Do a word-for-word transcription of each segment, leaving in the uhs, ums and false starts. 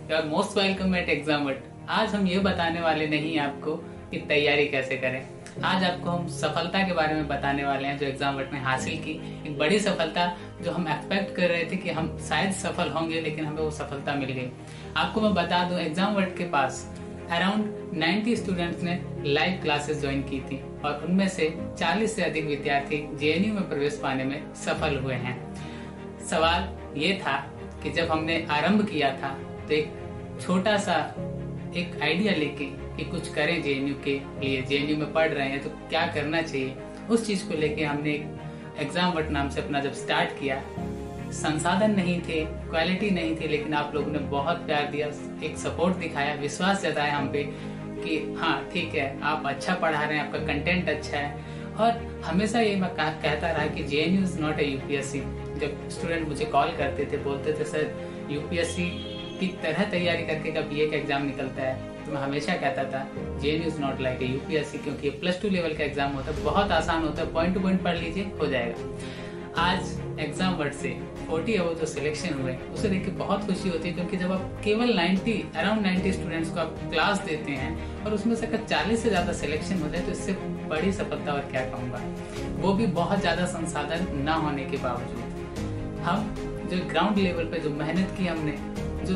You are most welcome at exam word. आज हम ये बताने वाले नहीं आपको कि तैयारी कैसे करें। आज आपको हम सफलता के बारे में बताने वाले हैं जो एग्जाम वर्ड ने हासिल की। एक बड़ी सफलता जो हम एक्सपेक्ट कर रहे थे कि हम शायद सफल होंगे, लेकिन हमें वो सफलता मिल गई। आपको मैं बता दूं, एग्जाम वर्ड के पास अराउंड नब्बे स्टूडेंट्स ने लाइव क्लासेस ज्वाइन की थी और उनमें से चालीस से अधिक विद्यार्थी जेएनयू में प्रवेश पाने में सफल हुए हैं। सवाल ये था कि जब हमने आरंभ किया था तो एक छोटा सा एक आइडिया लेके कि कुछ करें जेएनयू के लिए, जेएनयू में पढ़ रहे हैं तो क्या करना चाहिए, उस चीज को लेके हमने एक एग्जाम वर्ड नाम से अपना जब स्टार्ट किया। संसाधन नहीं थे, क्वालिटी नहीं थी, लेकिन आप लोगों ने बहुत प्यार दिया, एक सपोर्ट दिखाया, विश्वास जताया हम पे कि हाँ ठीक है, आप अच्छा पढ़ा रहे हैं, आपका कंटेंट अच्छा है। और हमेशा ये मैं कहता रहा कि JNU is not a UPSC. जब स्टूडेंट मुझे कॉल करते थे, बोलते थे सर यूपीएससी की तरह तैयारी करके का बीए का एग्जाम निकलता है, तो मैं हमेशा कहता था JNU is not like a UPSC, क्योंकि ये प्लस टू लेवल का एग्जाम होता है, बहुत आसान होता है, पॉइंट टू पॉइंट पढ़ लीजिए हो जाएगा। आज एग्जाम वर्ड से चालीस अबव जो सिलेक्शन हुए उसे देख के बहुत खुशी होती है, क्योंकि जब आप केवल नब्बे अराउंड नब्बे स्टूडेंट्स को आप क्लास देते हैं और उसमें से अगर चालीस से ज्यादा सिलेक्शन होते हैं तो इससे बड़ी सफलता और क्या कहूँगा, वो भी बहुत ज्यादा संसाधन न होने के बावजूद। हम जो ग्राउंड लेवल पे जो मेहनत की हमने, जो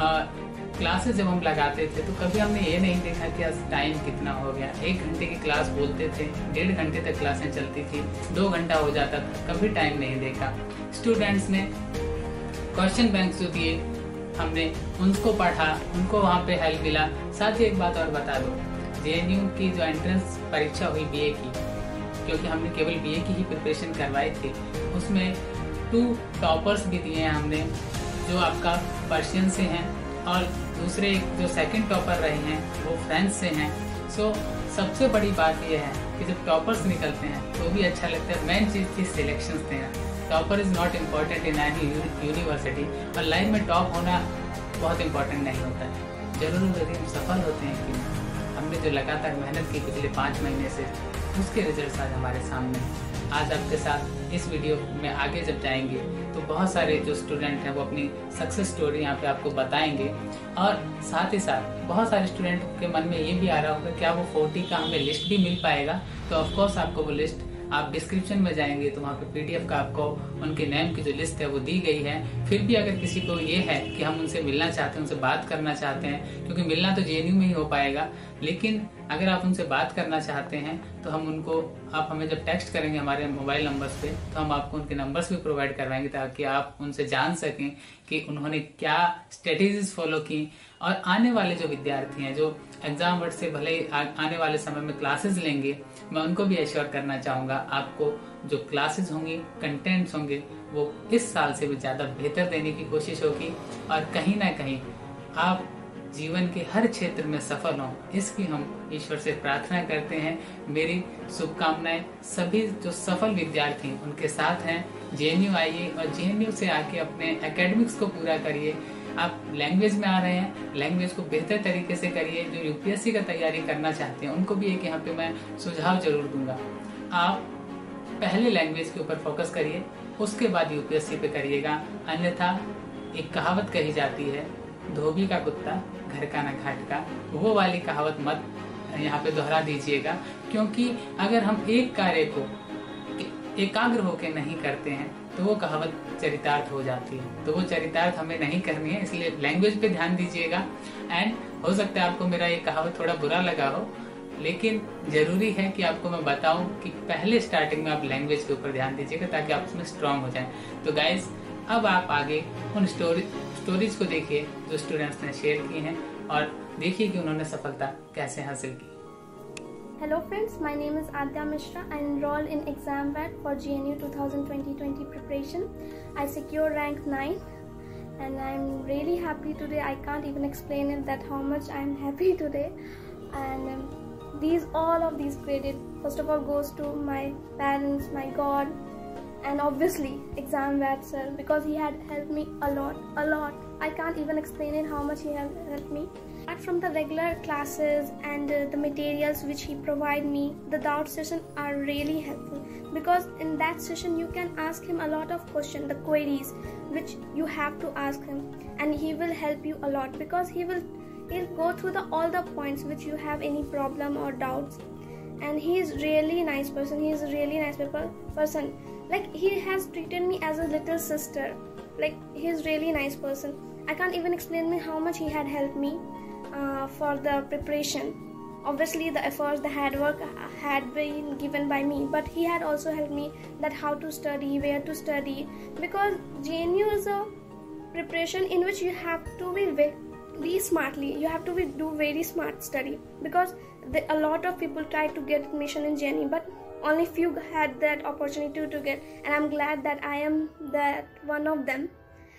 क्लासेस जब हम लगाते थे तो कभी हमने ये नहीं देखा कि आज टाइम कितना हो गया। एक घंटे की क्लास बोलते थे, डेढ़ घंटे तक क्लासें चलती थी, दो घंटा हो जाता था, कभी टाइम नहीं देखा। स्टूडेंट्स ने क्वेश्चन बैंक जो दिए, हमने उनको पढ़ा, उनको वहाँ पे हेल्प मिला। साथ ही एक बात और बता दो, जेएनयू की जो एंट्रेंस परीक्षा हुई बीए की, क्योंकि हमने केवल बीए की ही प्रिपरेशन करवाई थी, उसमें टू टॉपर्स भी दिए हैं हमने, जो आपका पर्शियन से हैं और दूसरे जो सेकंड टॉपर रहे हैं वो फ्रेंच से हैं। सो सबसे बड़ी बात यह है कि जब टॉपर्स निकलते हैं तो भी अच्छा लगता है। मेन चीज़ थी सिलेक्शंस देना। Topper is not important in any university, और लाइफ में टॉप होना बहुत इम्पोर्टेंट नहीं होता है। जरूर जरूर हम सफल होते हैं कि हमने जो लगातार मेहनत की पिछले पाँच महीने से, उसके रिजल्ट आज हमारे सामने हैं। आज आपके साथ इस वीडियो में आगे जब जाएंगे तो बहुत सारे जो स्टूडेंट हैं वो अपनी सक्सेस स्टोरी यहाँ पे आपको बताएंगे, और साथ ही साथ बहुत सारे स्टूडेंट के मन में ये भी आ रहा होगा क्या वो चालीस का हमें लिस्ट भी मिल पाएगा। तो ऑफकोर्स आपको वो लिस्ट, आप डिस्क्रिप्शन में जाएंगे तो वहाँ पे पीडीएफ का आपको उनके नेम की जो लिस्ट है वो दी गई है। फिर भी अगर किसी को ये है कि हम उनसे मिलना चाहते हैं, उनसे बात करना चाहते हैं, क्योंकि मिलना तो जेएनयू में ही हो पाएगा, लेकिन अगर आप उनसे बात करना चाहते हैं तो हम उनको, आप हमें जब टेक्स्ट करेंगे हमारे मोबाइल नंबर्स पे, तो हम आपको उनके नंबर्स भी प्रोवाइड करवाएंगे ताकि आप उनसे जान सकें कि उन्होंने क्या स्ट्रेटेजीज फॉलो की। और आने वाले जो विद्यार्थी हैं जो एग्जाम वर्ड से भले आ, आने वाले समय में क्लासेस लेंगे, मैं उनको भी एश्योर करना चाहूँगा आपको जो क्लासेस होंगी, कंटेंट्स होंगे, वो इस साल से भी ज़्यादा बेहतर देने की कोशिश होगी, और कहीं ना कहीं आप जीवन के हर क्षेत्र में सफल हों, इसकी हम ईश्वर से प्रार्थना करते हैं। मेरी शुभकामनाएं सभी जो सफल विद्यार्थी उनके साथ हैं। जेएनयू आइए और जेएनयू से आके अपने एकेडमिक्स को पूरा करिए। आप लैंग्वेज में आ रहे हैं, लैंग्वेज को बेहतर तरीके से करिए। जो यूपीएससी का तैयारी करना चाहते हैं उनको भी एक यहाँ पे मैं सुझाव जरूर दूंगा, आप पहले लैंग्वेज के ऊपर फोकस करिए, उसके बाद यूपीएससी पे करिएगा। अन्यथा एक कहावत कही जाती है, धोबी का कुत्ता घर का न घाट का, वो वाली कहावत मत यहाँ पे दोहरा दीजिएगा, क्योंकि अगर हम एक कार्य को एकाग्र होकर नहीं करते हैं तो वो कहावत चरितार्थ हो जाती है। तो वो चरितार्थ हमें नहीं करनी है, इसलिए लैंग्वेज पे ध्यान दीजिएगा। एंड हो सकता है आपको मेरा ये कहावत थोड़ा बुरा लगा हो, लेकिन जरूरी है कि आपको मैं बताऊं कि पहले स्टार्टिंग में आप लैंग्वेज के ऊपर ध्यान दीजिएगा ताकि आप उसमें स्ट्रांग हो जाएं। तो गाइज, अब आप आगे उन स्टोरी स्टोरीज को देखिए जो स्टूडेंट्स ने शेयर की हैं, और देखिए कि उन्होंने सफलता कैसे हासिल की। Hello friends, my name is Adya Mishra. I enrolled in ExamVat for G N U twenty twenty preparation. I secured rank nine and I'm really happy today. I can't even explain it that how much I'm happy today. And um, these all of these credit first of all goes to my parents, my God, and obviously ExamVat sir, because he had helped me a lot, a lot. I can't even explain it how much he had helped me. apart from the regular classes and uh, the materials which he provide me, the doubt session are really helpful, because in that session you can ask him a lot of questions, the queries which you have to ask him, and he will help you a lot, because he will he'll go through the all the points which you have any problem or doubts. And he is really nice person. He is a really nice people person. Like, he has treated me as a little sister. Like, he is really nice person. I can't even explain me how much he had helped me uh, for the preparation. Obviously, the efforts, the hard work had been given by me, but he had also helped me that how to study, where to study, because J N U is a preparation in which you have to be very, very smartly. You have to be, do very smart study, because the, a lot of people try to get admission in J N U, but only few had that opportunity to get, and I'm glad that I am that one of them.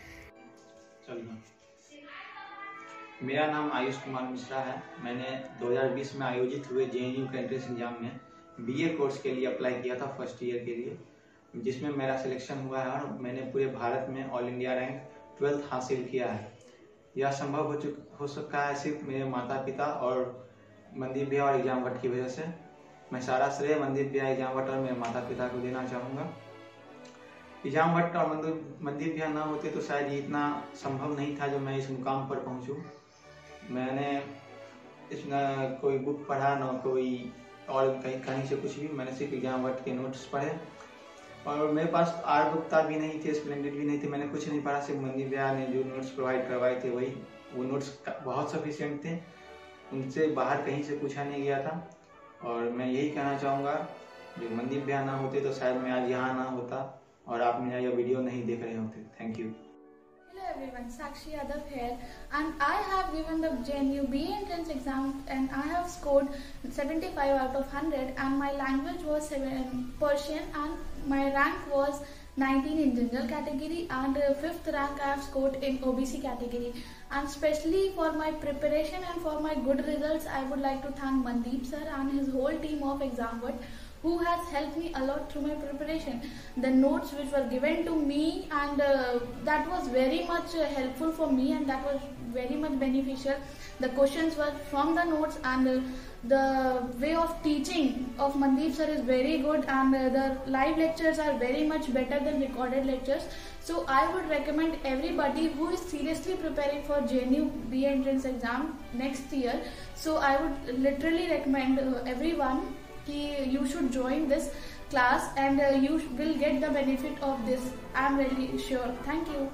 मेरा नाम आयुष कुमार मिश्रा है। मैंने दो हज़ार बीस में आयोजित हुए जे एन यू के एंट्रेंस एग्जाम में बी ए कोर्स के लिए अप्लाई किया था फर्स्ट ईयर के लिए, जिसमें मेरा सिलेक्शन हुआ है और मैंने पूरे भारत में ऑल इंडिया रैंक ट्वेल्थ हासिल किया है। यह संभव हो चुक हो सकता है सिर्फ मेरे माता पिता और मनदीप भैया और एग्जाम भट्ट की वजह से। मैं सारा श्रेय मनदीप भैया, एग्जाम भट्ट और मेरे माता पिता को देना चाहूँगा। एग्जाम भट्ट और मनदीप भैया ना होते तो शायद ये इतना संभव नहीं था जो मैं इस मुकाम पर पहुँचूँ। मैंने इसमें कोई बुक पढ़ा, ना कोई और कहीं कहीं से कुछ भी, मैंने सिर्फ एग्जाम भट्ट के नोट्स पढ़े, और मेरे पास आर बुकता भी नहीं थी, स्प्लेंडेड भी नहीं थी, मैंने कुछ नहीं पढ़ा। सिर्फ मनदीप भैया ने जो नोट्स प्रोवाइड करवाए थे वही, वो नोट्स बहुत सफिशिएंट थे, उनसे बाहर कहीं से पूछा नहीं गया था। और मैं यही कहना चाहूँगा, जो मनदीप भैया ना होते तो शायद मैं आज यहाँ ना होता और आप मेरा यह वीडियो नहीं देख रहे होते। Thank you. Hello everyone, Sakshi Yadav here, and I have given the J N U B A entrance exam and I have scored seventy-five out of one hundred, and my language was seven, Persian, and my rank was nineteen in general category, and uh, fifth rank I have scored in O B C category. And especially for my preparation and for my good results, I would like to thank Mandeep sir and his whole team of Exam World, who has helped me a lot through my preparation. The notes which were given to me, and uh, that was very much uh, helpful for me, and that was very much beneficial. The questions were from the notes, and uh, the way of teaching of Mandeep sir is very good, and uh, the live lectures are very much better than recorded lectures. So I would recommend everybody who is seriously preparing for J N U B A entrance exam next year. So I would literally recommend uh, everyone you should join this class, and uh, you will get the benefit of this. I'm really sure. Thank you.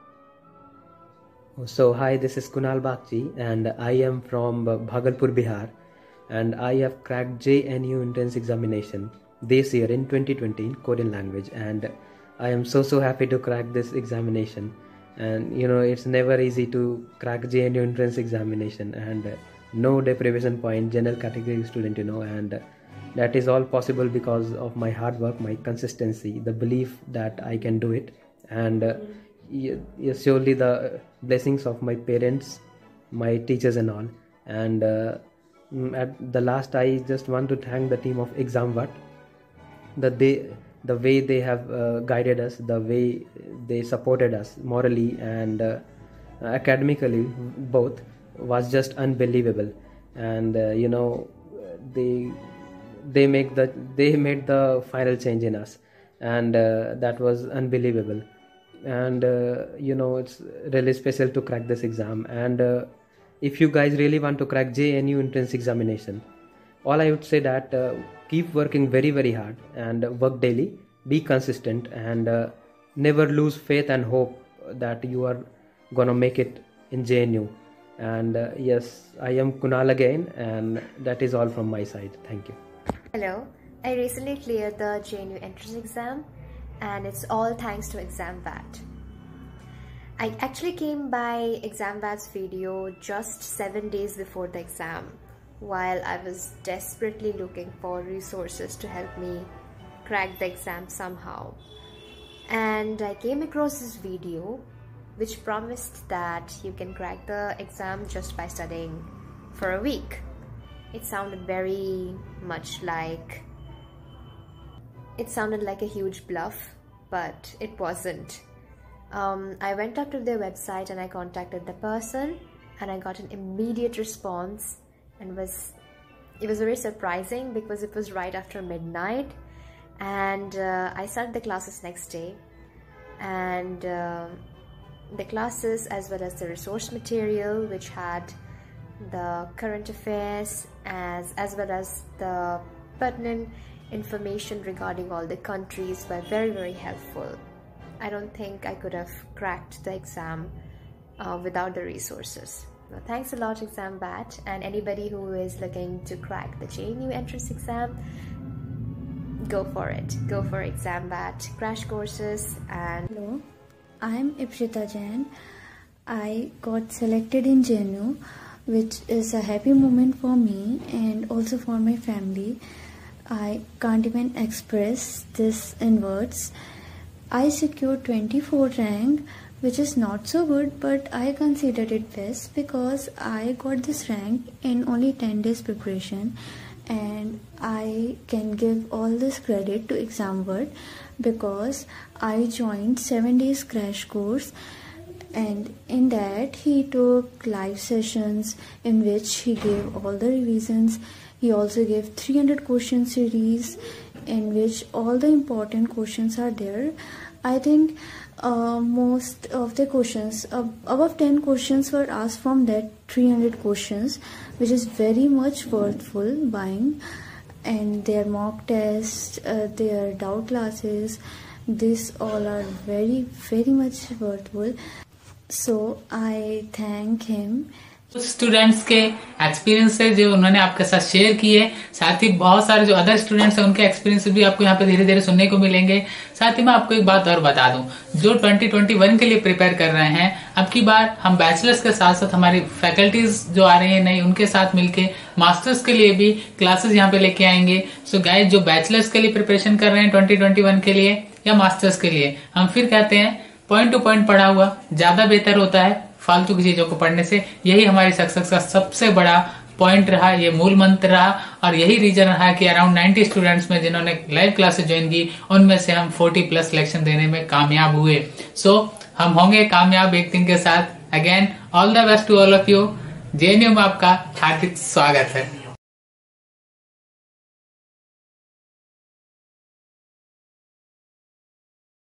So hi, this is Kunal Bagchi, and I am from Bhagalpur, Bihar, and I have cracked J N U entrance examination this year in twenty twenty in Korean language, and I am so so happy to crack this examination. And you know, it's never easy to crack J N U entrance examination, and uh, no deprivation point, general category student, you know, and uh, that is all possible because of my hard work, my consistency, the belief that I can do it, and uh, yes, surely the blessings of my parents, my teachers and all. And uh, at the last, I just want to thank the team of Exam World, that they, the way they have uh, guided us, the way they supported us morally and uh, academically, both, was just unbelievable. And uh, you know, they they make the they made the final change in us, and uh, that was unbelievable. And uh, you know, it's really special to crack this exam. And uh, if you guys really want to crack J N U entrance examination, all I would say that uh, keep working very very hard and work daily, be consistent, and uh, never lose faith and hope that you are gonna make it in J N U. And uh, yes, I am Kunal again, and that is all from my side. Thank you. Hello, I recently cleared the J N U entrance exam, and it's all thanks to ExamVat. I actually came by ExamVat's video just seven days before the exam, while I was desperately looking for resources to help me crack the exam somehow. And I came across this video which promised that you can crack the exam just by studying for a week. It sounded very much like it sounded like a huge bluff, but it wasn't. Um, I went up to their website and I contacted the person, and I got an immediate response, and was it was very surprising because it was right after midnight, and uh, I started the classes next day, and uh, the classes as well as the resource material which had the current affairs as as well as the pertinent information regarding all the countries were very very helpful. I don't think I could have cracked the exam uh, without the resources. Well, thanks a lot ExamVat, and anybody who is looking to crack the J N U entrance exam, go for it. Go for ExamVat crash courses. And hello, I'm Ipshita Jain. I got selected in J N U, which is a happy moment for me and also for my family. I can't even express this in words. I secured twenty-fourth rank, which is not so good, but I considered it best because I got this rank in only ten days preparation, and I can give all this credit to ExamVat because I joined seven days crash course, and in that he took live sessions in which he gave all the revisions. He also gave three hundred question series in which all the important questions are there. I think uh, most of the questions, uh, above ten questions were asked from that three hundred questions, which is very much worthwhile buying. And their mock tests, uh, their doubt classes, these all are very very much worthwhile. So I thank him. Students के experience है जो उन्होंने आपके साथ share किए, साथ ही बहुत सारे जो अदर स्टूडेंट्स हैं उनके एक्सपीरियंस भी आपको यहाँ पे धीरे धीरे सुनने को मिलेंगे। साथ ही मैं आपको एक बात और बता दूं, जो ट्वेंटी ट्वेंटी वन के लिए प्रिपेयर कर रहे हैं, अब की बार हम बैचलर्स के साथ साथ हमारी फैकल्टीज जो आ रही है नई, उनके साथ मिलके मास्टर्स के लिए भी क्लासेस यहाँ पे लेके आएंगे। सो गाइस, जो बैचलर्स के लिए प्रिपरेशन कर रहे हैं ट्वेंटी ट्वेंटी वन के लिए या मास्टर्स के लिए, हम फिर कहते हैं पॉइंट टू पॉइंट पढ़ा हुआ ज्यादा बेहतर होता है फालतू की चीजों को पढ़ने से। यही हमारी सक्सेस का सबसे बड़ा पॉइंट रहा, ये मूल मंत्र रहा, और यही रीजन रहा कि अराउंड नाइंटी स्टूडेंट्स में जिन्होंने लाइव क्लासेस ज्वाइन की, उनमें से हम फोर्टी प्लस सिलेक्शन देने में कामयाब हुए। सो so, हम होंगे कामयाब एक दिन के साथ। Again all the best to all of you. JNU में आपका हार्दिक स्वागत है।